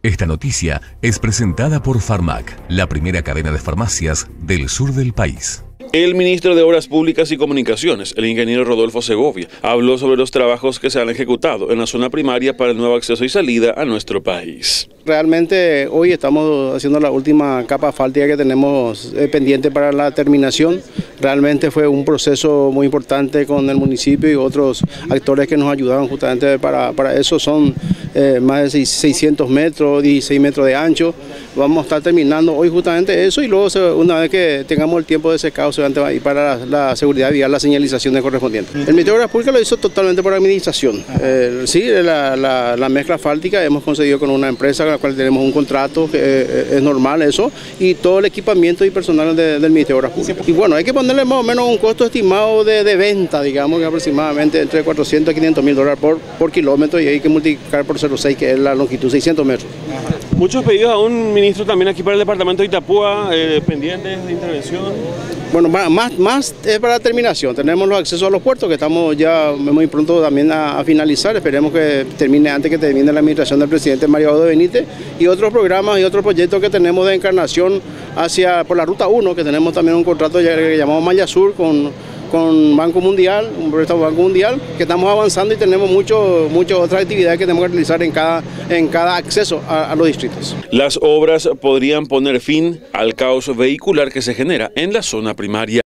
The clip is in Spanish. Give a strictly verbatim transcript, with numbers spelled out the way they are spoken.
Esta noticia es presentada por Farmac, la primera cadena de farmacias del sur del país. El ministro de Obras Públicas y Comunicaciones, el ingeniero Rodolfo Segovia, habló sobre los trabajos que se han ejecutado en la zona primaria para el nuevo acceso y salida a nuestro país. Realmente hoy estamos haciendo la última capa asfáltica que tenemos eh, pendiente para la terminación. Realmente fue un proceso muy importante con el municipio y otros actores que nos ayudaron justamente para, para eso. Son eh, más de seiscientos metros, dieciséis metros de ancho. Vamos a estar terminando hoy justamente eso y luego una vez que tengamos el tiempo de secado se va a ir para la, la seguridad vial, la señalización de correspondiente. El Ministerio de Obras Públicas lo hizo totalmente por administración. Eh, sí, la, la, la mezcla asfáltica hemos conseguido con una empresa con la cual tenemos un contrato, que eh, es normal eso, y todo el equipamiento y personal de, del Ministerio de Obras Públicas. Y bueno, hay que ponerle más o menos un costo estimado de, de venta, digamos que aproximadamente entre cuatrocientos y quinientos mil dólares por, por kilómetro, y hay que multiplicar por cero coma seis, que es la longitud, seiscientos metros. Muchos pedidos a un ministro también aquí para el departamento de Itapúa, eh, pendientes de intervención. Bueno, más, más es para terminación. Tenemos los accesos a los puertos que estamos ya muy pronto también a, a finalizar. Esperemos que termine antes que termine la administración del presidente Mario Abdo Benítez, y otros programas y otros proyectos que tenemos de encarnación hacia por la ruta uno, que tenemos también un contrato que llamamos Malla Sur con con Banco Mundial, un préstamo Banco Mundial, que estamos avanzando y tenemos mucho, muchas otras actividades que tenemos que realizar en cada, en cada acceso a, a los distritos. Las obras podrían poner fin al caos vehicular que se genera en la zona primaria.